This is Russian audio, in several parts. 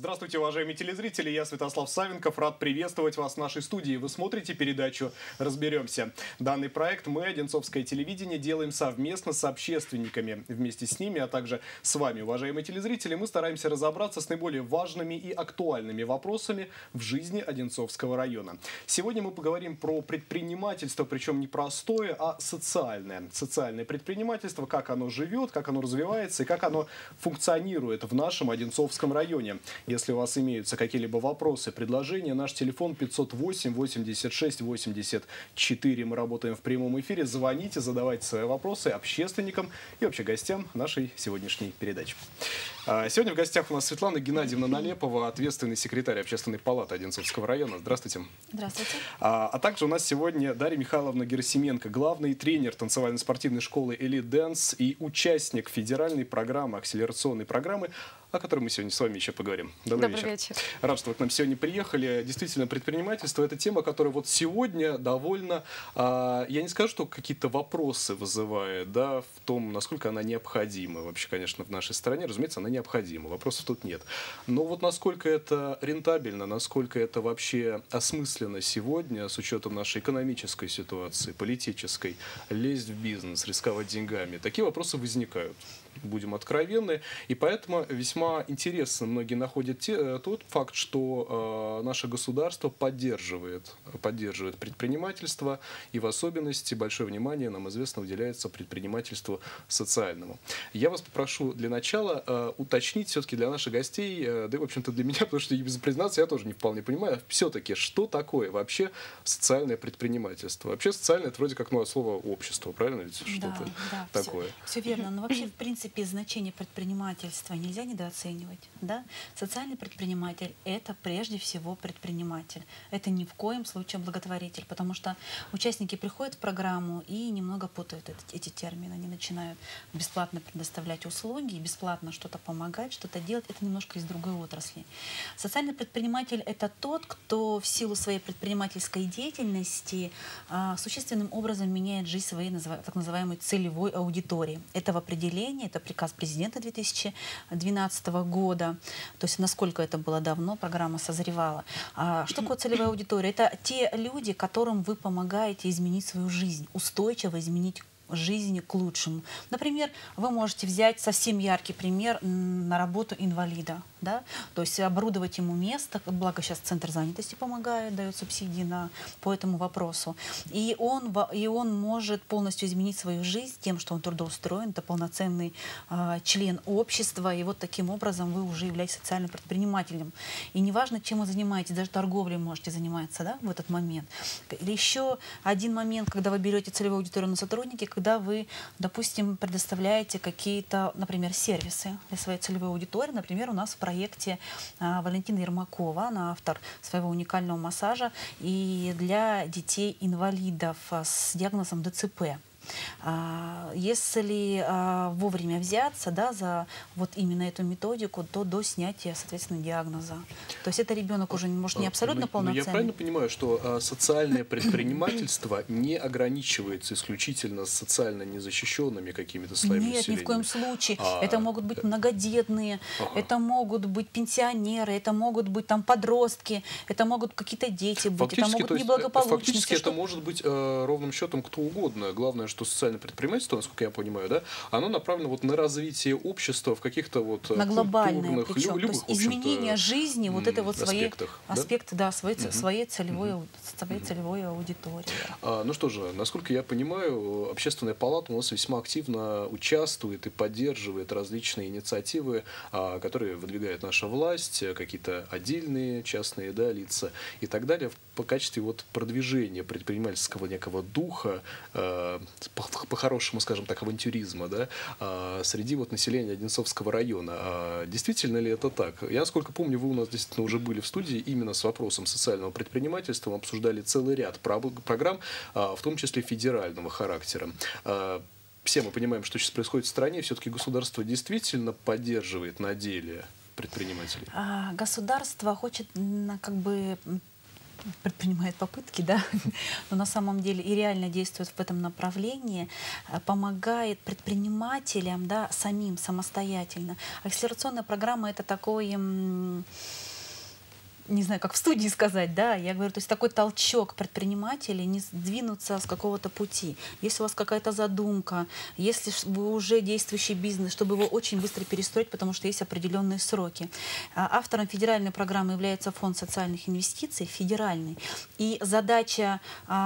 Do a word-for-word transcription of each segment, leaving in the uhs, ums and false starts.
Здравствуйте, уважаемые телезрители, я Святослав Савенков, рад приветствовать вас в нашей студии. Вы смотрите передачу «Разберемся». Данный проект мы, Одинцовское телевидение, делаем совместно с общественниками. Вместе с ними, а также с вами, уважаемые телезрители, мы стараемся разобраться с наиболее важными и актуальными вопросами в жизни Одинцовского района. Сегодня мы поговорим про предпринимательство, причем не простое, а социальное. Социальное предпринимательство, как оно живет, как оно развивается и как оно функционирует в нашем Одинцовском районе. Если у вас имеются какие-либо вопросы, предложения, наш телефон пятьсот восемь восемьдесят шесть восемьдесят четыре. Мы работаем в прямом эфире. Звоните, задавайте свои вопросы общественникам и вообще гостям нашей сегодняшней передачи. Сегодня в гостях у нас Светлана Геннадьевна Налепова, ответственный секретарь Общественной палаты Одинцовского района. Здравствуйте. Здравствуйте. А, а также у нас сегодня Дарья Михайловна Герасименко, главный тренер танцевально-спортивной школы Elite Dance и участник федеральной программы, акселерационной программы, о которой мы сегодня с вами еще поговорим. Добрый, Добрый вечер. вечер. Рад, что вы к нам сегодня приехали. Действительно, предпринимательство – это тема, которая вот сегодня довольно, а, я не скажу, что какие-то вопросы вызывает, да, в том, насколько она необходима. Вообще, конечно, в нашей стране, разумеется, она необходима. Вопросов тут нет. Но вот насколько это рентабельно, насколько это вообще осмысленно сегодня, с учетом нашей экономической ситуации, политической, лезть в бизнес, рисковать деньгами, такие вопросы возникают. Будем откровенны. И поэтому весьма интересно многие находят те, тот факт, что э, наше государство поддерживает, поддерживает предпринимательство, и в особенности большое внимание, нам известно, уделяется предпринимательству социальному. Я вас попрошу для начала э, уточнить все-таки для наших гостей, э, да и, в общем-то, для меня, потому что, без признаться, я тоже не вполне понимаю, все-таки, что такое вообще социальное предпринимательство? Вообще социальное – это вроде как, ну, от слова общество, правильно? Ведь что-то да, да, такое. Все, все верно. Но вообще, в принципе, В принципе, значение предпринимательства нельзя недооценивать. Да? Социальный предприниматель – это прежде всего предприниматель. Это ни в коем случае благотворитель, потому что участники приходят в программу и немного путают эти, эти термины. Они начинают бесплатно предоставлять услуги, бесплатно что-то помогать, что-то делать. Это немножко из другой отрасли. Социальный предприниматель – это тот, кто в силу своей предпринимательской деятельности а, существенным образом меняет жизнь своей так называемой целевой аудитории. Это в определении, это приказ президента две тысячи двенадцатого года, то есть насколько это было давно, программа созревала. А что такое целевая аудитория? Это те люди, которым вы помогаете изменить свою жизнь, устойчиво изменить жизни к лучшему. Например, вы можете взять совсем яркий пример на работу инвалида, да? То есть оборудовать ему место, благо сейчас Центр занятости помогает, дает субсидии на, по этому вопросу. И он, и он может полностью изменить свою жизнь тем, что он трудоустроен, это полноценный э, член общества, и вот таким образом вы уже являетесь социальным предпринимателем. И неважно, чем вы занимаетесь, даже торговлей можете заниматься, да, в этот момент. Или еще один момент, когда вы берете целевую аудиторию на сотрудники, когда вы, допустим, предоставляете какие-то, например, сервисы для своей целевой аудитории. Например, у нас в проекте а, Валентина Ермакова, она автор своего уникального массажа и для детей-инвалидов с диагнозом ДЦП. Если а, вовремя взяться, да, за вот именно эту методику, то до снятия, соответственно, диагноза. То есть это ребенок уже может не абсолютно но, полноценный. но я правильно понимаю, что а, социальное предпринимательство не ограничивается исключительно социально незащищенными какими-то слоями Нет, населения? ни в коем случае. А, это могут быть многодетные, ага. это могут быть пенсионеры, это могут быть там подростки, это могут какие-то дети быть, фактически, это могут то есть, неблагополучные. фактически что... это может быть э, ровным счетом кто угодно. Главное, что социальное предпринимательство, насколько я понимаю, да, оно направлено вот на развитие общества в каких-то вот на глобальное, причем, любых, то есть изменение жизни вот этой вот своей аспектах, аспекты, да, своей, угу. своей целевой, угу. своей целевой аудитории. А, ну что же, насколько я понимаю, Общественная палата у нас весьма активно участвует и поддерживает различные инициативы, а, которые выдвигает наша власть, какие-то отдельные частные, да, лица и так далее по качестве вот продвижения предпринимательского некого духа, э, по-хорошему, скажем так, авантюризма, да, э, среди вот населения Одинцовского района. А действительно ли это так? Я, насколько помню, вы у нас действительно уже были в студии именно с вопросом социального предпринимательства. Мы обсуждали целый ряд программ, э, в том числе федерального характера. Э, все мы понимаем, что сейчас происходит в стране, все-таки государство действительно поддерживает на деле предпринимателей? Государство хочет как бы предпринимает попытки, да, но на самом деле и реально действует в этом направлении, помогает предпринимателям, да, самим, самостоятельно. Акселерационная программа — это такой, не знаю, как в студии сказать, да, я говорю, то есть такой толчок предпринимателей не сдвинуться с какого-то пути. Если у вас какая-то задумка, если вы уже действующий бизнес, чтобы его очень быстро перестроить, потому что есть определенные сроки. Автором федеральной программы является Фонд социальных инвестиций, федеральный. И задача,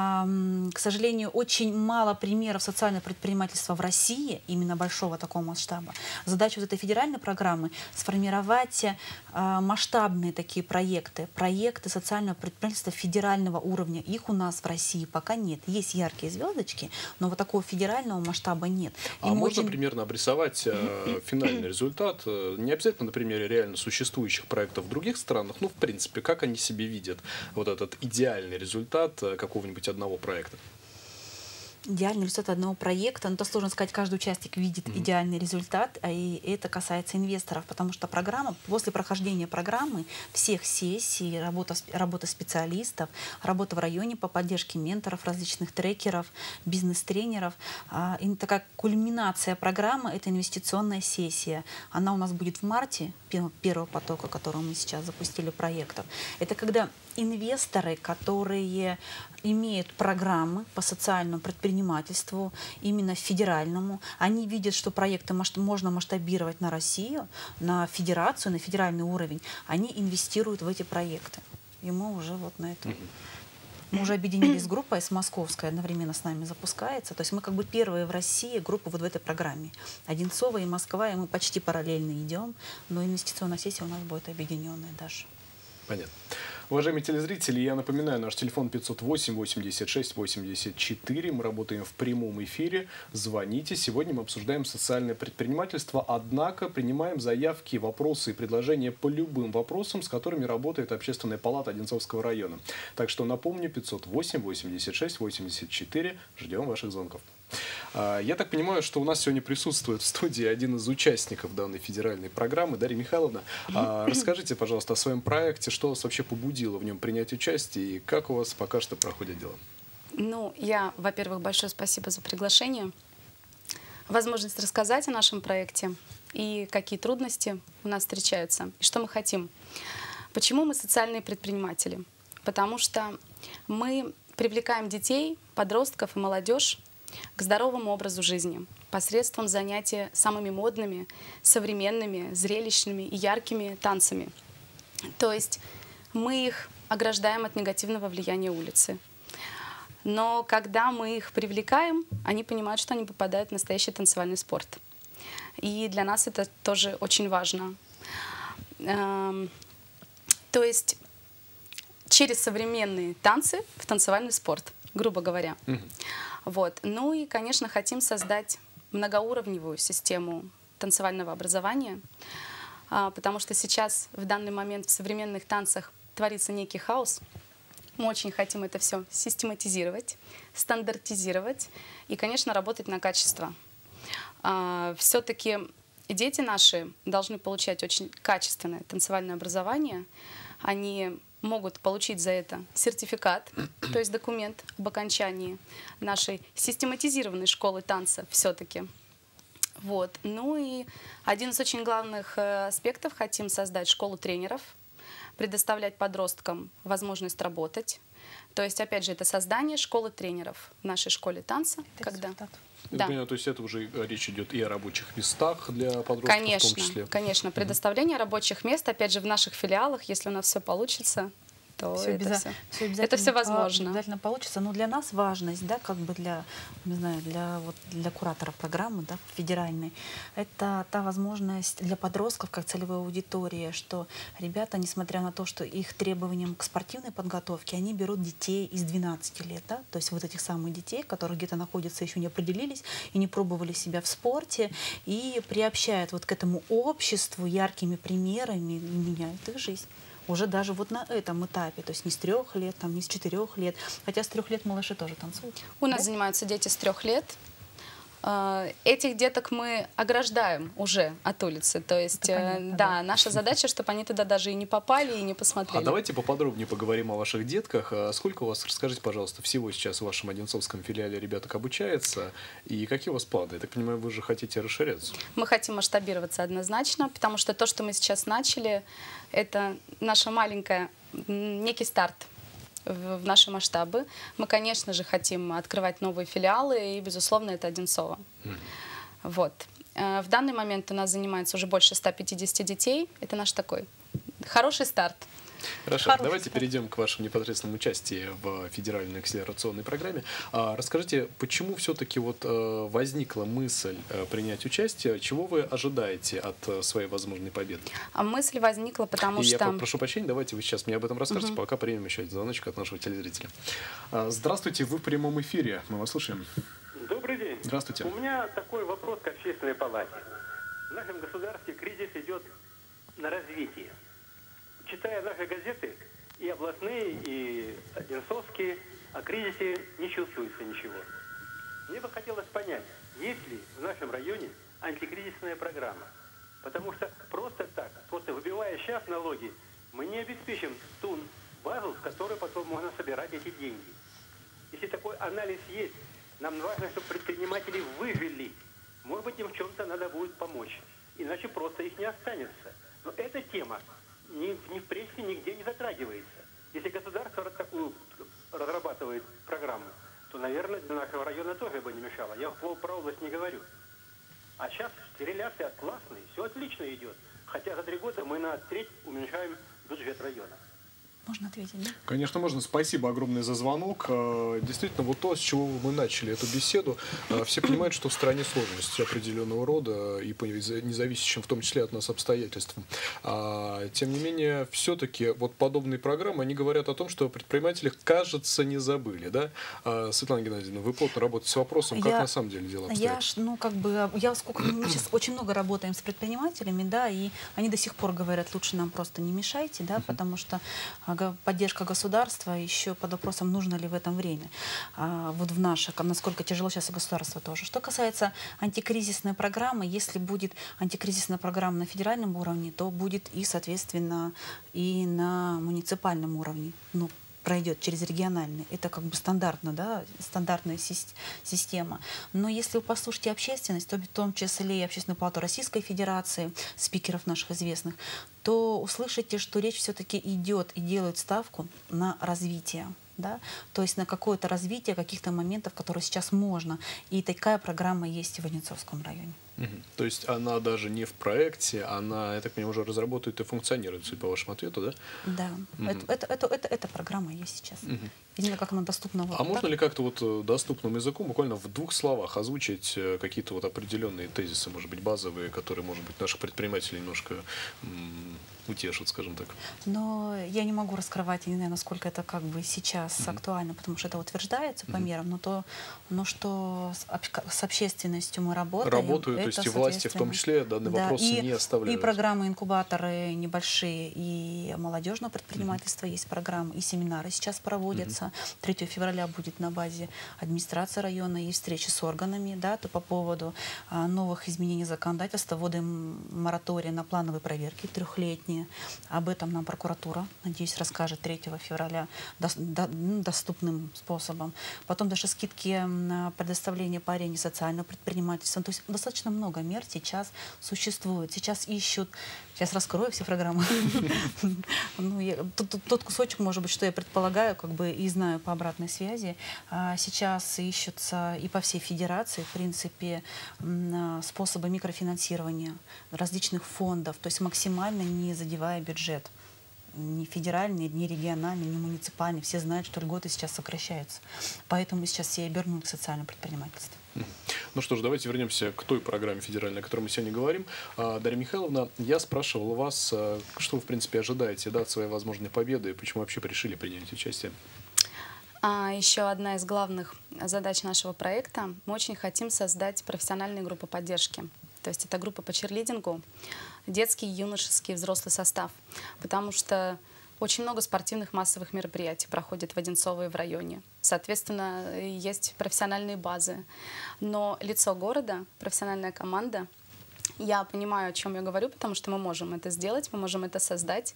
к сожалению, очень мало примеров социального предпринимательства в России, именно большого такого масштаба. Задача вот этой федеральной программы — сформировать масштабные такие проекты, проекты социального предпринимательства федерального уровня. Их у нас в России пока нет. Есть яркие звездочки, но вот такого федерального масштаба нет. А Им можно очень... примерно обрисовать э, финальный результат? Не обязательно на примере реально существующих проектов в других странах, ну, в принципе, как они себе видят вот этот идеальный результат какого-нибудь одного проекта? Идеальный результат одного проекта, но то сложно сказать, каждый участник видит mm-hmm. идеальный результат, и это касается инвесторов, потому что программа, после прохождения программы, всех сессий, работа, работа специалистов, работа в районе по поддержке менторов, различных трекеров, бизнес-тренеров, и такая кульминация программы — это инвестиционная сессия. Она у нас будет в марте, первого потока, которого мы сейчас запустили проектов. Это когда инвесторы, которые имеют программы по социальному предпринимательству, именно федеральному, они видят, что проекты можно масштабировать на Россию, на федерацию, на федеральный уровень, они инвестируют в эти проекты. И мы уже вот на этом... Мы уже объединились с группой, с московской, одновременно с нами запускается. То есть мы как бы первые в России группы вот в этой программе. Одинцова и Москва, и мы почти параллельно идем, но инвестиционная сессия у нас будет объединенная даже. Понятно. Уважаемые телезрители, я напоминаю, наш телефон пятьсот восемь восемьдесят шесть восемьдесят четыре. Мы работаем в прямом эфире. Звоните. Сегодня мы обсуждаем социальное предпринимательство, однако принимаем заявки, вопросы и предложения по любым вопросам, с которыми работает Общественная палата Одинцовского района. Так что напомню, пятьсот восемь восемьдесят шесть восемьдесят четыре. Ждем ваших звонков. Я так понимаю, что у нас сегодня присутствует в студии один из участников данной федеральной программы. Дарья Михайловна, расскажите, пожалуйста, о своем проекте, что вас вообще побудило в нем принять участие и как у вас пока что проходят дела? Ну, я, во-первых, большое спасибо за приглашение, возможность рассказать о нашем проекте и какие трудности у нас встречаются, и что мы хотим. Почему мы социальные предприниматели? Потому что мы привлекаем детей, подростков и молодежь к здоровому образу жизни посредством занятия самыми модными, современными, зрелищными и яркими танцами. То есть мы их ограждаем от негативного влияния улицы. Но когда мы их привлекаем, они понимают, что они попадают в настоящий танцевальный спорт. И для нас это тоже очень важно. То есть через современные танцы в танцевальный спорт, грубо говоря. Mm-hmm. Вот. Ну и, конечно, хотим создать многоуровневую систему танцевального образования, потому что сейчас, в данный момент, в современных танцах творится некий хаос. Мы очень хотим это все систематизировать, стандартизировать и, конечно, работать на качество. Все-таки дети наши должны получать очень качественное танцевальное образование. Они могут получить за это сертификат, то есть документ об окончании нашей систематизированной школы танца все-таки. Вот. Ну и один из очень главных аспектов — хотим создать школу тренеров, предоставлять подросткам возможность работать. То есть, опять же, это создание школы тренеров в нашей школе танца. Это когда... Да. Понимаю, то есть это уже речь идет и о рабочих местах для подростков, конечно, в том числе. Конечно, предоставление mm-hmm. рабочих мест, опять же, в наших филиалах, если у нас все получится, то все это, обяза... все, все это все возможно. Обязательно получится. Но для нас важность, да, как бы для, не знаю, для, вот, для куратора программы, да, федеральной, это та возможность для подростков, как целевой аудитории, что ребята, несмотря на то, что их требованиям к спортивной подготовке, они берут детей из двенадцати лет, да, то есть вот этих самых детей, которые где-то находятся, еще не определились и не пробовали себя в спорте, и приобщают вот к этому обществу яркими примерами, меняют их жизнь. Уже даже вот на этом этапе, то есть не с трех лет, там, не с четырех лет, хотя с трех лет малыши тоже танцуют. У нас да? занимаются дети с трех лет. Э, Этих деток мы ограждаем уже от улицы. То есть, Это э, понятно, да, да. наша задача, чтобы они туда даже и не попали, и не посмотрели. А давайте поподробнее поговорим о ваших детках. А сколько у вас, расскажите, пожалуйста, всего сейчас в вашем одинцовском филиале ребяток обучается? И какие у вас планы? Я так понимаю, вы же хотите расширяться? Мы хотим масштабироваться однозначно, потому что то, что мы сейчас начали, это наша маленькая, м, некий старт в в наши масштабы. Мы, конечно же, хотим открывать новые филиалы, и, безусловно, это Одинцово. Вот. Э, В данный момент у нас занимается уже больше ста пятидесяти детей. Это наш такой хороший старт. Хорошо, Хороший давайте старт. перейдем к вашему непосредственному участию в федеральной акселерационной программе. А, расскажите, почему все-таки вот э, возникла мысль э, принять участие? Чего вы ожидаете от э, своей возможной победы? А мысль возникла, потому И я что... прошу прощения, давайте вы сейчас мне об этом расскажете, пока примем еще один звоночек от нашего телезрителя. А, здравствуйте, вы в прямом эфире, мы вас слушаем. Добрый день. Здравствуйте. У меня такой вопрос к общественной палате. В нашем государстве кризис идет на развитие. Читая наши газеты, и областные, и одинцовские, о кризисе не чувствуется ничего. Мне бы хотелось понять, есть ли в нашем районе антикризисная программа. Потому что просто так, просто выбивая сейчас налоги, мы не обеспечим ту базу, с которой потом можно собирать эти деньги. Если такой анализ есть, нам важно, чтобы предприниматели выжили. Может быть, им в чем-то надо будет помочь. Иначе просто их не останется. Но эта тема ни, ни в прессе нигде не затрагивается. Если государство такую разрабатывает программу, то, наверное, для нашего района тоже бы не мешало. Я про область не говорю. А сейчас реляция классная, все отлично идет. Хотя за три года мы на треть уменьшаем бюджет района. Можно ответить, да? Конечно, можно. Спасибо огромное за звонок. Э, Действительно, вот то, с чего мы начали эту беседу, э, все понимают, что в стране сложности определенного рода и по независящим, в том числе от нас, обстоятельствам. А, Тем не менее, все-таки вот подобные программы, они говорят о том, что предприниматели, кажется, не забыли, да? А, Светлана Геннадьевна, вы плотно работаете с вопросом, как Я- на самом деле дела Я, обстоят? ж, ну, как бы, я сколько, мы сейчас очень много работаем с предпринимателями, да, и они до сих пор говорят, лучше нам просто не мешайте, да, потому что а, го- поддержка государства еще под вопросом, нужно ли в этом время. А, вот в наше, ка- насколько тяжело сейчас и государство тоже. Что касается антикризисной программы, если будет антикризисная программа на федеральном уровне, то будет и, соответственно, и на муниципальном уровне. Ну, пройдет через региональный. Это как бы стандартно, да, стандартная сис- система. Но если вы послушаете общественность, то в том числе и Общественную палату Российской Федерации, спикеров наших известных, то услышите, что речь все-таки идет и делают ставку на развитие. Да? То есть на какое-то развитие каких-то моментов, которые сейчас можно. И такая программа есть и в Одинцовском районе. Мгм. То есть она даже не в проекте, она, я так понимаю, уже разработает и функционирует, судя по вашему ответу, да? Да, Мгм. это, это, это, это- эта программа есть сейчас. Мгм. Видимо, как она доступна. Вот А так. можно ли как-то вот э, доступным языком, буквально в двух словах, озвучить э, какие-то вот определенные тезисы, может быть, базовые, которые, может быть, наших предпринимателей немножко м, утешат, скажем так? Но я не могу раскрывать, я не знаю, насколько это как бы сейчас актуально, потому что это утверждается по мерам, но то, но что с, об- с общественностью мы работаем. Работают, то это, есть и власти в том соответственно, числе данный да, вопрос и, не оставляют. И программы-инкубаторы небольшие, и молодежного предпринимательства есть программы, и семинары сейчас проводятся. третьего февраля будет на базе администрации района и встречи с органами, да, то по поводу а, новых изменений законодательства, вводим мораторий на плановые проверки трехлетние. Об этом нам прокуратура, надеюсь, расскажет третьего февраля дос- до- ну, доступным способом. Потом даже скидки на предоставление по арене социального предпринимательства. То есть достаточно много мер сейчас существует. Сейчас ищут, сейчас раскрою все программы. Ну, я- тот- тот- Тот кусочек, может быть, что я предполагаю, как бы и знаю по обратной связи, а, сейчас ищутся и по всей федерации, в принципе, м, а, способы микрофинансирования различных фондов, то есть максимально не задевая бюджет. Ни федеральный, ни региональный, ни муниципальный. Все знают, что льготы сейчас сокращаются. Поэтому сейчас все обернут к социальному предпринимательству. Ну что ж, давайте вернемся к той программе федеральной, о которой мы сегодня говорим. А, Дарья Михайловна, я спрашивал вас, а, что вы, в принципе, ожидаете, да, от своей возможной победы, и почему вообще решили принять участие? А еще одна из главных задач нашего проекта. Мы очень хотим создать профессиональные группы поддержки. То есть это группа по черлидингу, детский, юношеский, взрослый состав. Потому что Очень много спортивных массовых мероприятий проходит в Одинцово и в районе. Соответственно, есть профессиональные базы. Но лицо города, профессиональная команда, я понимаю, о чем я говорю, потому что мы можем это сделать, мы можем это создать.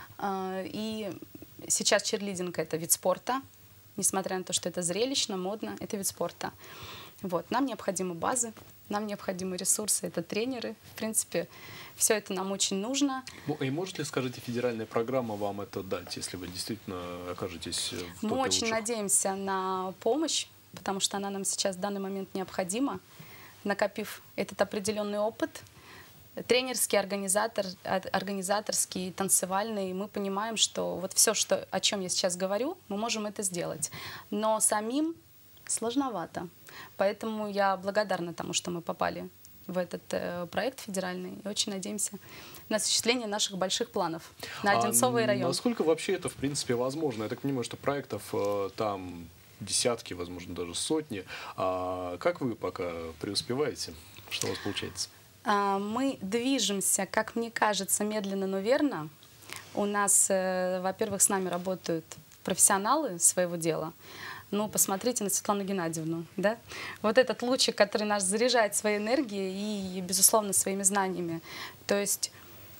И сейчас чирлидинг — это вид спорта. Несмотря на то, что это зрелищно, модно, это вид спорта. Вот. Нам необходимы базы, нам необходимы ресурсы, это тренеры. В принципе, все это нам очень нужно. И может ли, скажите, федеральная программа вам это дать, если вы действительно окажетесь в топе Мы очень лучших? надеемся на помощь, потому что она нам сейчас в данный момент необходима. Накопив этот определенный опыт, тренерский, организатор, организаторский, танцевальный, мы понимаем, что вот все, что, о чем я сейчас говорю, мы можем это сделать. Но самим сложновато. Поэтому я благодарна тому, что мы попали в этот э, проект федеральный, и очень надеемся на осуществление наших больших планов на Одинцово и район. Насколько вообще это, в принципе, возможно? Я так понимаю, что проектов э, там десятки, возможно, даже сотни. А как вы пока преуспеваете? Что у вас получается? А, мы движемся, как мне кажется, медленно, но верно. У нас, э, во-первых, с нами работают профессионалы своего дела. Ну, посмотрите на Светлану Геннадьевну, да? Вот этот лучик, который нас заряжает своей энергией и, безусловно, своими знаниями. То есть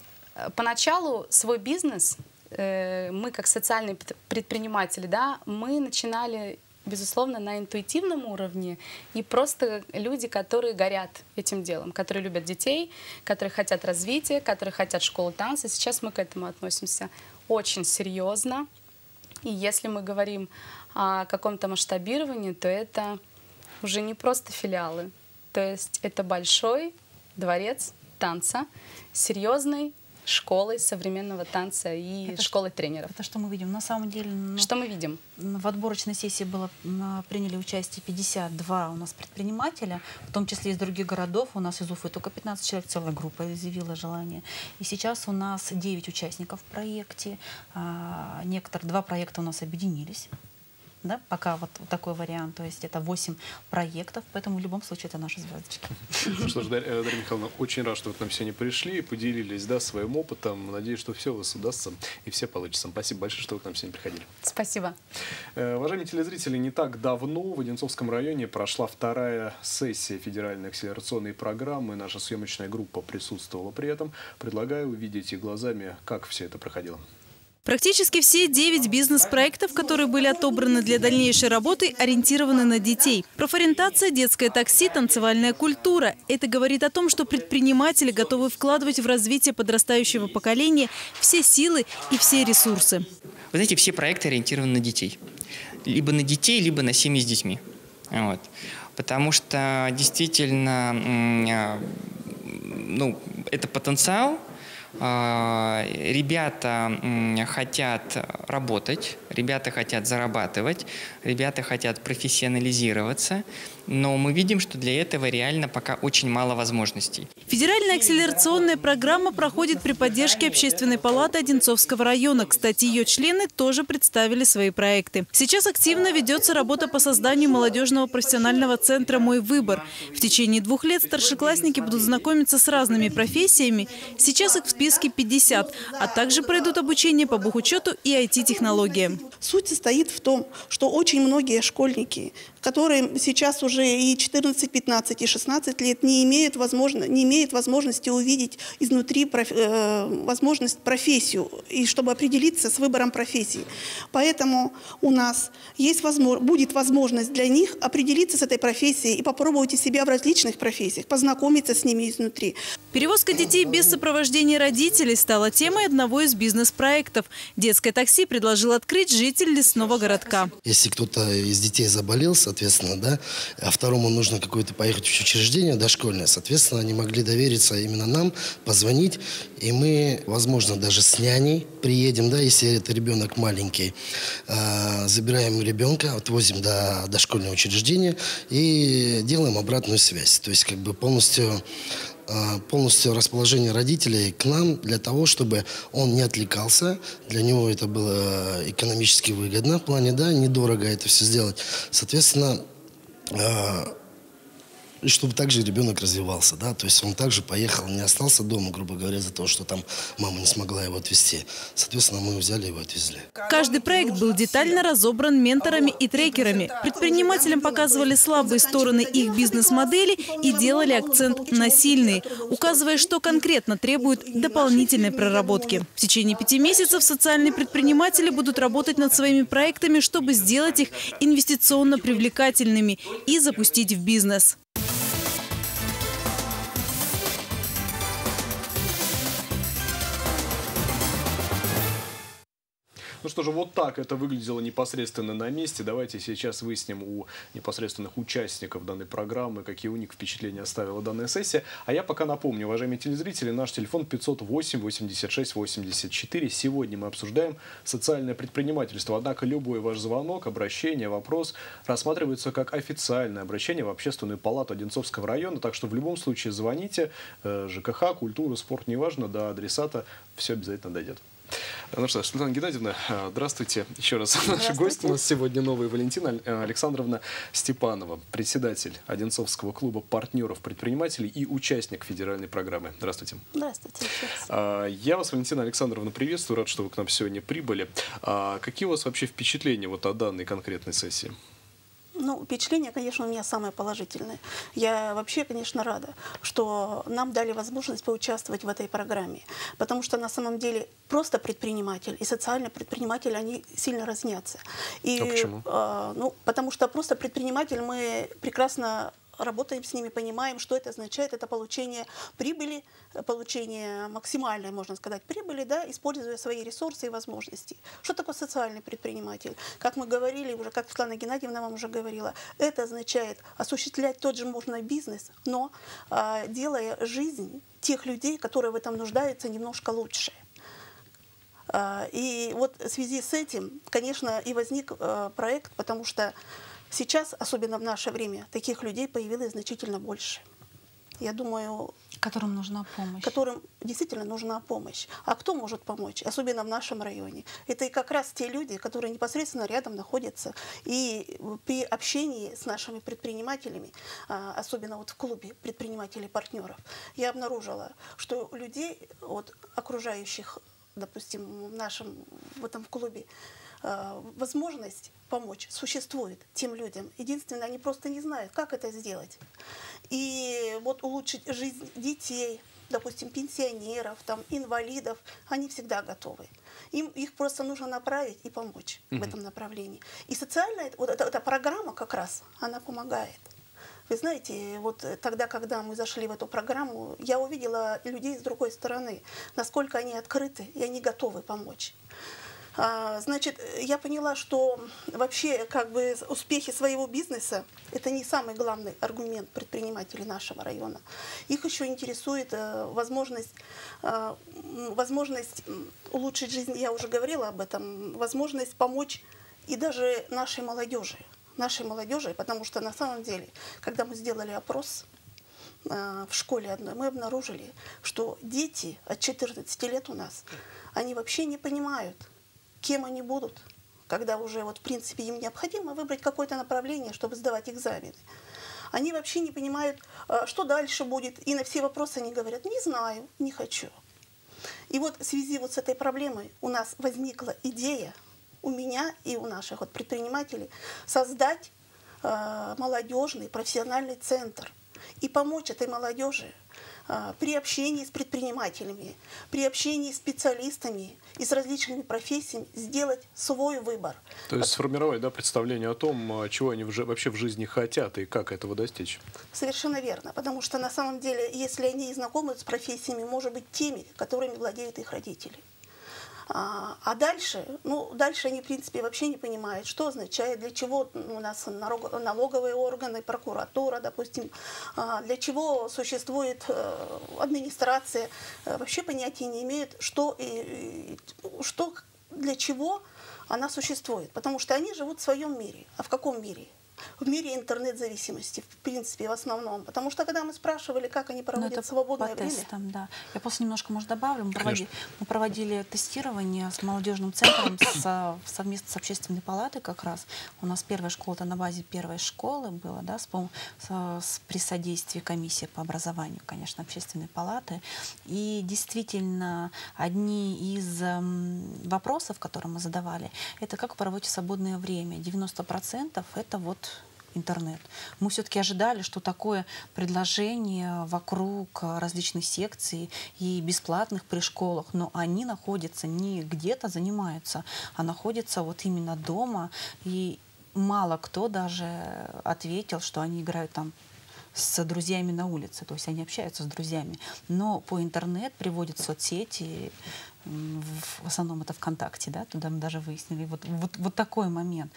поначалу свой бизнес, э, мы как социальные предприниматели, да, мы начинали, безусловно, на интуитивном уровне, и просто люди, которые горят этим делом, которые любят детей, которые хотят развития, которые хотят школы танца. Сейчас мы к этому относимся очень серьезно. И если мы говорим о каком-то масштабировании, то это уже не просто филиалы. То есть это большой дворец танца, серьезной школой современного танца и это школой тренеров. Это что мы видим? На самом деле... Ну, что мы видим? В отборочной сессии было, приняли участие пятьдесят два у нас предпринимателя, в том числе из других городов. У нас из Уфы только пятнадцать человек, целая группа изъявила желание. И сейчас у нас девять участников в проекте. Некоторые, два проекта у нас объединились. Да, пока вот такой вариант, то есть это восемь проектов, поэтому в любом случае это наши звездочки. Ну что ж, Дарья, Дарья Михайловна, очень рад, что вы к нам сегодня пришли, поделились, да, своим опытом. Надеюсь, что все у вас удастся и все получится. Спасибо большое, что вы к нам сегодня приходили. Спасибо. Уважаемые телезрители, не так давно в Одинцовском районе прошла вторая сессия федеральной акселерационной программы. Наша съемочная группа присутствовала при этом. Предлагаю увидеть их глазами, как все это проходило. Практически все девять бизнес-проектов, которые были отобраны для дальнейшей работы, ориентированы на детей. Профориентация, детское такси, танцевальная культура. Это говорит о том, что предприниматели готовы вкладывать в развитие подрастающего поколения все силы и все ресурсы. Вы знаете, все проекты ориентированы на детей. Либо на детей, либо на семьи с детьми. Вот. Потому что действительно, ну, это потенциал. Ребята хотят работать, ребята хотят зарабатывать, ребята хотят профессионализироваться, но мы видим, что для этого реально пока очень мало возможностей. Федеральная акселерационная программа проходит при поддержке Общественной палаты Одинцовского района. Кстати, ее члены тоже представили свои проекты. Сейчас активно ведется работа по созданию молодежного профессионального центра «Мой выбор». В течение двух лет старшеклассники будут знакомиться с разными профессиями. Сейчас их в списке пятьдесят, а также пройдут обучение по бухучету и ай ти-технологиям. Суть состоит в том, что очень многие школьники, которые сейчас уже и четырнадцать, пятнадцать, и шестнадцать лет, не имеют, возможно, не имеют возможности увидеть изнутри проф, э, возможность профессию, и чтобы определиться с выбором профессии. Поэтому у нас есть возможно, будет возможность для них определиться с этой профессией и попробовать себя в различных профессиях, познакомиться с ними изнутри. Перевозка детей без сопровождения родителей стала темой одного из бизнес-проектов. Детское такси предложил открыть житель лесного городка. Если кто-то из детей заболел, соответственно, да, а второму нужно какое-то поехать в учреждение дошкольное, соответственно, они могли довериться именно нам, позвонить, и мы, возможно, даже с няней приедем, да, если это ребенок маленький, э, забираем ребенка, отвозим до дошкольного учреждения и делаем обратную связь. То есть как бы полностью... полностью расположение родителей к нам для того, чтобы он не отвлекался. Для него это было экономически выгодно в плане, да, недорого это все сделать. Соответственно, и чтобы также ребенок развивался, да, то есть он также поехал, не остался дома, грубо говоря, из-за того, что там мама не смогла его отвезти. Соответственно, мы взяли его и отвезли. Каждый проект был детально разобран менторами и трекерами. Предпринимателям показывали слабые стороны их бизнес-модели и делали акцент на сильные, указывая, что конкретно требует дополнительной проработки. В течение пяти месяцев социальные предприниматели будут работать над своими проектами, чтобы сделать их инвестиционно привлекательными и запустить в бизнес. Ну что же, вот так это выглядело непосредственно на месте. Давайте сейчас выясним у непосредственных участников данной программы, какие у них впечатления оставила данная сессия. А я пока напомню, уважаемые телезрители, наш телефон пятьсот восемь восемьдесят шесть восемьдесят четыре. Сегодня мы обсуждаем социальное предпринимательство. Однако любой ваш звонок, обращение, вопрос рассматривается как официальное обращение в Общественную палату Одинцовского района. Так что в любом случае звоните. ЖКХ, культура, спорт, неважно, до адресата все обязательно дойдет. Ну что, Светлана Геннадьевна, здравствуйте еще раз. Наши гости у нас сегодня новые. Валентина Александровна Степанова, председатель Одинцовского клуба партнеров предпринимателей и участник федеральной программы. Здравствуйте. Здравствуйте. Я вас, Валентина Александровна, приветствую. Рад, что вы к нам сегодня прибыли. Какие у вас вообще впечатления вот о данной конкретной сессии? Ну, впечатление, конечно, у меня самое положительное. Я вообще, конечно, рада, что нам дали возможность поучаствовать в этой программе. Потому что на самом деле просто предприниматель и социальный предприниматель, они сильно разнятся. И, а почему? Э, ну, потому что просто предприниматель, мы прекрасно работаем с ними, понимаем, что это означает. Это получение прибыли, получение максимальной, можно сказать, прибыли, да, используя свои ресурсы и возможности. Что такое социальный предприниматель? Как мы говорили, уже как Светлана Геннадьевна вам уже говорила, это означает осуществлять тот же можно бизнес, но э, делая жизнь тех людей, которые в этом нуждаются, немножко лучше. Э, и вот в связи с этим, конечно, и возник э, проект, потому что сейчас, особенно в наше время, таких людей появилось значительно больше. Я думаю, которым нужна помощь. Которым действительно нужна помощь. А кто может помочь? Особенно в нашем районе. Это и как раз те люди, которые непосредственно рядом находятся. И при общении с нашими предпринимателями, особенно вот в клубе предпринимателей-партнеров, я обнаружила, что людей, вот, окружающих, допустим, в нашем в этом клубе, возможность помочь существует тем людям. Единственное, они просто не знают, как это сделать. И вот улучшить жизнь детей, допустим, пенсионеров, там, инвалидов, они всегда готовы. Им их просто нужно направить и помочь mm-hmm. в этом направлении. И социальная, вот эта, эта программа как раз, она помогает. Вы знаете, вот тогда, когда мы зашли в эту программу, я увидела людей с другой стороны, насколько они открыты и они готовы помочь. Значит, я поняла, что вообще как бы успехи своего бизнеса – это не самый главный аргумент предпринимателей нашего района. Их еще интересует возможность, возможность улучшить жизнь, я уже говорила об этом, возможность помочь и даже нашей молодежи. Нашей молодежи, потому что на самом деле, когда мы сделали опрос в школе одной, мы обнаружили, что дети от четырнадцати лет у нас, они вообще не понимают, кем они будут, когда уже, вот, в принципе, им необходимо выбрать какое-то направление, чтобы сдавать экзамены. Они вообще не понимают, что дальше будет, и на все вопросы они говорят: не знаю, не хочу. И вот в связи вот с этой проблемой у нас возникла идея, у меня и у наших вот предпринимателей, создать э, молодежный профессиональный центр и помочь этой молодежи при общении с предпринимателями, при общении с специалистами и с различными профессиями сделать свой выбор. То есть сформировать, да, представление о том, чего они вообще в жизни хотят и как этого достичь. Совершенно верно, потому что на самом деле, если они знакомы с профессиями, может быть, теми, которыми владеют их родители. А дальше, ну, дальше они, в принципе, вообще не понимают, что означает, для чего у нас налоговые органы, прокуратура, допустим, для чего существует администрация. Вообще понятия не имеют, что, и, что, для чего она существует. Потому что они живут в своем мире. А в каком мире? в мире интернет-зависимости, в принципе, в основном. Потому что, когда мы спрашивали, как они Ну, проводят это свободное по время... тестам, да. Я просто немножко, может, добавлю. Мы проводили, мы проводили тестирование с молодежным центром с, совместно с общественной палатой как раз. У нас первая школа-то на базе первой школы была, да, с, с, с, при содействии комиссии по образованию, конечно, общественной палаты. И действительно, одни из эм, вопросов, которые мы задавали, это как вы проводите свободное время. девяносто процентов это вот интернет. Мы все-таки ожидали, что такое предложение вокруг различных секций и бесплатных при школах, но они находятся не где-то занимаются, а находятся вот именно дома, и мало кто даже ответил, что они играют там с друзьями на улице, то есть они общаются с друзьями, но по интернет приводят в соцсети, в основном это ВКонтакте, да, туда мы даже выяснили, вот, вот, вот такой момент.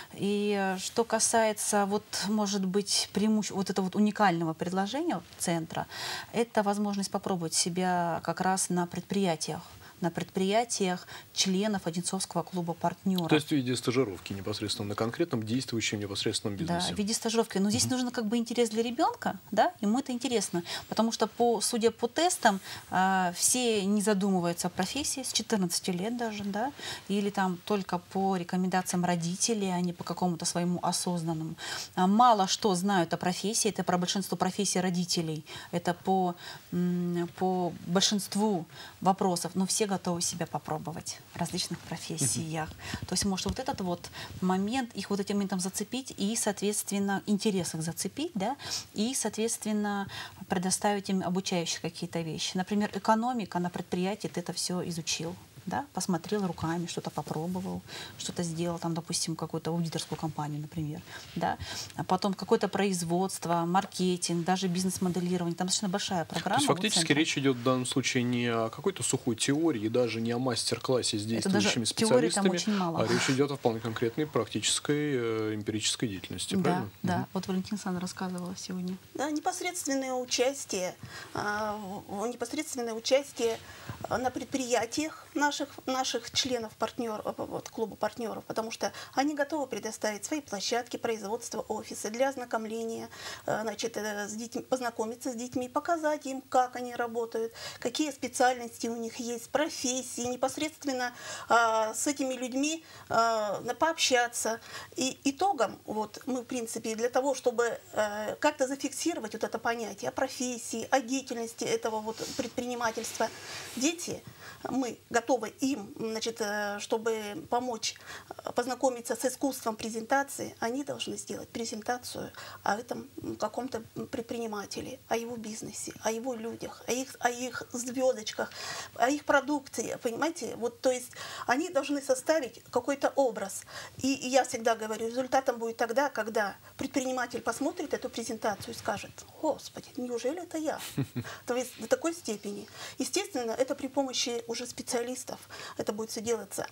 И что касается, вот, может быть, преимуществ, вот этого вот уникального предложения центра, это возможность попробовать себя как раз на предприятиях, на предприятиях членов Одинцовского клуба партнеров. То есть в виде стажировки непосредственно на конкретном действующем непосредственном бизнесе. Да, в виде стажировки. Но здесь mm-hmm. нужно как бы интерес для ребенка, да, ему это интересно. Потому что, по, судя по тестам, э, все не задумываются о профессии с четырнадцати лет даже, да, или там только по рекомендациям родителей, а не по какому-то своему осознанному. А мало что знают о профессии, это про большинство профессий родителей, это по, м, по большинству вопросов, но все готовы себя попробовать в различных профессиях. Mm-hmm. То есть, может, вот этот вот момент, их вот этим моментом зацепить и, соответственно, интерес их зацепить, да, и, соответственно, предоставить им обучающие какие-то вещи. Например, экономика на предприятии, ты это все изучил. Да, посмотрел руками, что-то попробовал, что-то сделал, там, допустим, какую-то аудиторскую компанию, например, да, а потом какое-то производство, маркетинг, даже бизнес-моделирование, там достаточно большая программа. То есть фактически речь идет в данном случае не о какой-то сухой теории, даже не о мастер-классе с действующими специалистами, а речь идет о вполне конкретной практической, э, эмпирической деятельности, да, правильно? Да, угу. Вот Валентина Александровна рассказывала сегодня. Да, непосредственное участие, э, непосредственное участие на предприятиях наших, наших членов партнер, вот, клуба партнеров, потому что они готовы предоставить свои площадки, производства, офисы для ознакомления, значит, с детьми, познакомиться с детьми, показать им, как они работают, какие специальности у них есть, профессии, непосредственно э, с этими людьми э, пообщаться. И итогом, вот, мы, в принципе, для того, чтобы э, как-то зафиксировать вот это понятие о профессии, о деятельности этого вот предпринимательства, дети, мы готовы им, значит, чтобы помочь познакомиться с искусством презентации, они должны сделать презентацию о этом каком-то предпринимателе, о его бизнесе, о его людях, о их, о их звездочках, о их продукции, понимаете? Вот, то есть они должны составить какой-то образ. И, и я всегда говорю, результатом будет тогда, когда предприниматель посмотрит эту презентацию и скажет: «Господи, неужели это я?» То есть до такой степени. Естественно, это при помощи уже специалистов это будет все делаться.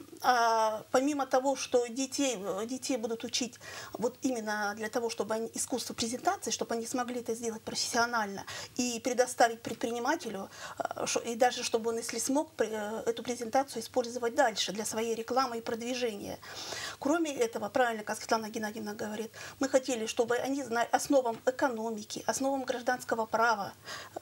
А помимо того, что детей, детей будут учить вот именно для того, чтобы они искусство презентации, чтобы они смогли это сделать профессионально и предоставить предпринимателю, и даже чтобы он, если смог, эту презентацию использовать дальше для своей рекламы и продвижения. Кроме этого, правильно, как Светлана Геннадьевна говорит, мы хотели, чтобы они знали основам экономики, основам гражданского права,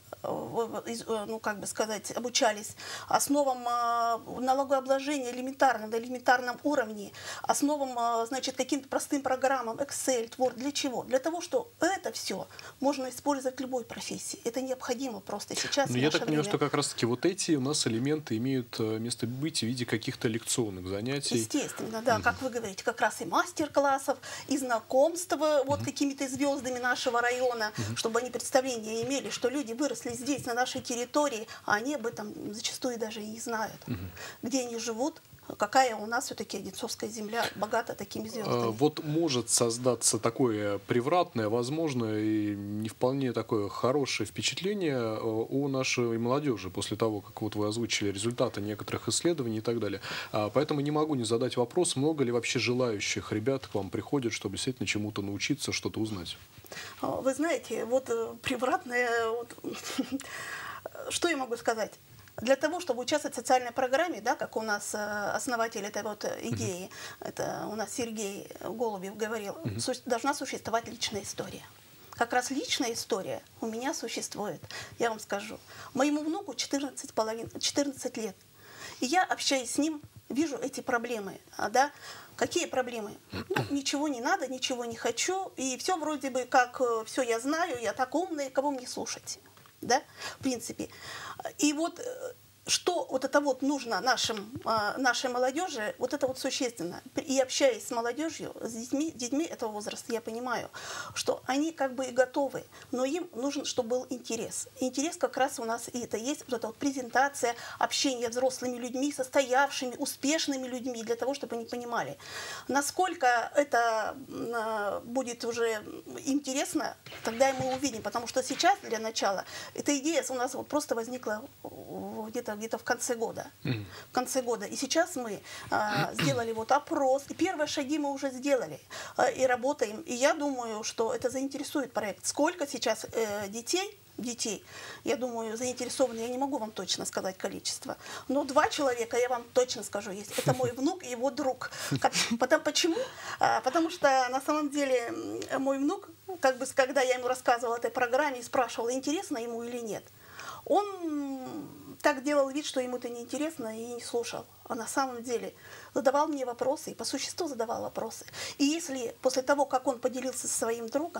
ну, как бы сказать, обучались, основам налогообложения элементарным, на элементарном уровне, основам, значит, каким-то простым программам, Excel, Word. Для чего? Для того, что это все можно использовать в любой профессии. Это необходимо просто сейчас. Но я так понимаю, что как раз-таки вот эти у нас элементы имеют место быть в виде каких-то лекционных занятий. Естественно, да, mm-hmm. как вы говорите, как раз и мастер-классов, и знакомства вот mm-hmm. какими-то звездами нашего района, mm-hmm. чтобы они представление имели, что люди выросли здесь, на нашей территории, а они об этом зачастую даже и не знают. Угу. Где они живут, какая у нас все-таки Одинцовская земля богата такими звездами. Вот может создаться такое превратное, возможно, и не вполне такое хорошее впечатление у нашей молодежи после того, как вот вы озвучили результаты некоторых исследований и так далее. Поэтому не могу не задать вопрос, много ли вообще желающих ребят к вам приходят, чтобы действительно чему-то научиться, что-то узнать? Вы знаете, вот превратное, вот, что я могу сказать? Для того, чтобы участвовать в социальной программе, да, как у нас основатель этой вот идеи, mm-hmm. это у нас Сергей Голубев говорил, mm-hmm. су- должна существовать личная история. Как раз личная история у меня существует, я вам скажу. Моему внуку четырнадцать, половин, четырнадцать лет. И я, общаясь с ним, вижу эти проблемы. А, да? Какие проблемы? Ну, ничего не надо, ничего не хочу. И все вроде бы как, все я знаю, я так умный, кого мне слушать? Да? В принципе. И вот что вот это вот нужно нашим, нашей молодежи, вот это вот существенно. И общаясь с молодежью, с детьми, детьми этого возраста, я понимаю, что они как бы и готовы, но им нужен, чтобы был интерес. Интерес как раз у нас и это есть, вот эта вот презентация, общение с взрослыми людьми, состоявшими, успешными людьми, для того, чтобы они понимали, насколько это будет уже интересно, тогда и мы увидим, потому что сейчас, для начала, эта идея у нас вот просто возникла где-то где-то в конце года. Mm-hmm. В конце года. И сейчас мы а, сделали вот опрос, и первые шаги мы уже сделали, а, и работаем. И я думаю, что это заинтересует проект. Сколько сейчас э, детей, детей, я думаю, заинтересованы, я не могу вам точно сказать количество, но два человека, я вам точно скажу, есть. Это мой внук и его друг. Потому, почему? А, потому что на самом деле мой внук, как бы, когда я ему рассказывала о этой программе и спрашивала, интересно ему или нет, он так делал вид, что ему это неинтересно, и не слушал. А на самом деле задавал мне вопросы, и по существу задавал вопросы. И если после того, как он поделился со своим другом,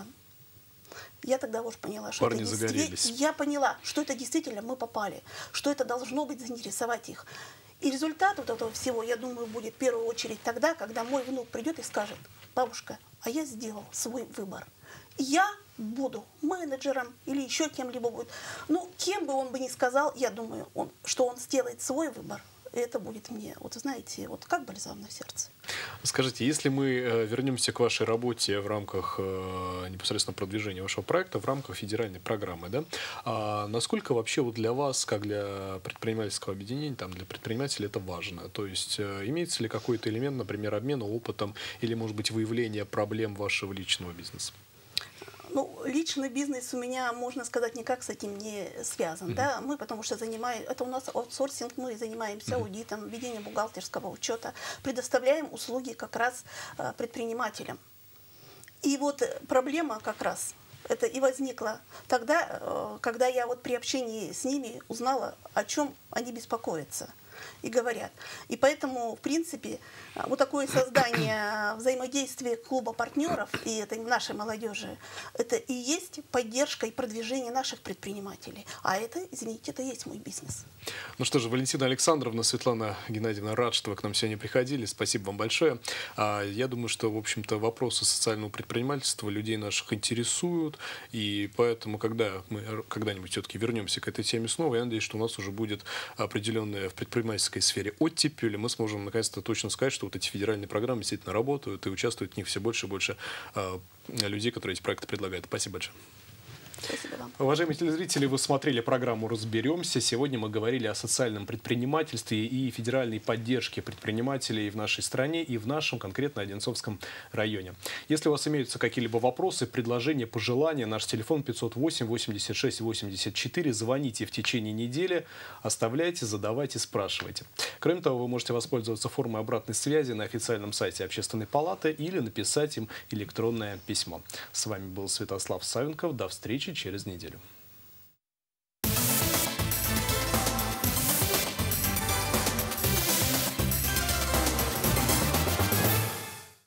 я тогда уже поняла, что Парни это загорелись. Я поняла, что это действительно мы попали, что это должно быть заинтересовать их. И результат вот этого всего, я думаю, будет в первую очередь тогда, когда мой внук придет и скажет: бабушка, а я сделал свой выбор. Я буду менеджером или еще кем-либо будет. Ну, кем бы он бы ни сказал, я думаю, он, что он сделает свой выбор. И это будет мне, вот знаете, вот как бальзам на сердце. Скажите, если мы э, вернемся к вашей работе в рамках э, непосредственно продвижения вашего проекта, в рамках федеральной программы, да, а насколько вообще вот для вас, как для предпринимательского объединения, там, для предпринимателей это важно? То есть э, имеется ли какой-то элемент, например, обмена опытом или, может быть, выявления проблем вашего личного бизнеса? Ну, личный бизнес у меня, можно сказать, никак с этим не связан. Mm-hmm. Да? Мы, потому что занимаем, это у нас аутсорсинг, мы занимаемся mm-hmm. аудитом, ведением бухгалтерского учета, предоставляем услуги как раз э, предпринимателям. И вот проблема как раз это и возникла тогда, э, когда я вот при общении с ними узнала, о чем они беспокоятся и говорят. И поэтому, в принципе, вот такое создание взаимодействия клуба партнеров и этой нашей молодежи, это и есть поддержка и продвижение наших предпринимателей. А это, извините, это и есть мой бизнес. Ну что же, Валентина Александровна, Светлана Геннадьевна, рад, что вы к нам сегодня приходили. Спасибо вам большое. Я думаю, что, в общем-то, вопросы социального предпринимательства людей наших интересуют. И поэтому, когда мы когда-нибудь все-таки вернемся к этой теме снова, я надеюсь, что у нас уже будет определенная в предпринимательской сфере оттепель, и мы сможем наконец-то точно сказать, что вот эти федеральные программы действительно работают, и участвуют в них все больше и больше э, людей, которые эти проекты предлагают. Спасибо большое. Спасибо вам. Уважаемые телезрители, вы смотрели программу «Разберемся». Сегодня мы говорили о социальном предпринимательстве и федеральной поддержке предпринимателей в нашей стране и в нашем конкретно Одинцовском районе. Если у вас имеются какие-либо вопросы, предложения, пожелания, наш телефон пятьсот восемь восемьдесят шесть восемьдесят четыре. Звоните в течение недели, оставляйте, задавайте, спрашивайте. Кроме того, вы можете воспользоваться формой обратной связи на официальном сайте Общественной палаты или написать им электронное письмо. С вами был Святослав Савенков. До встречи через неделю.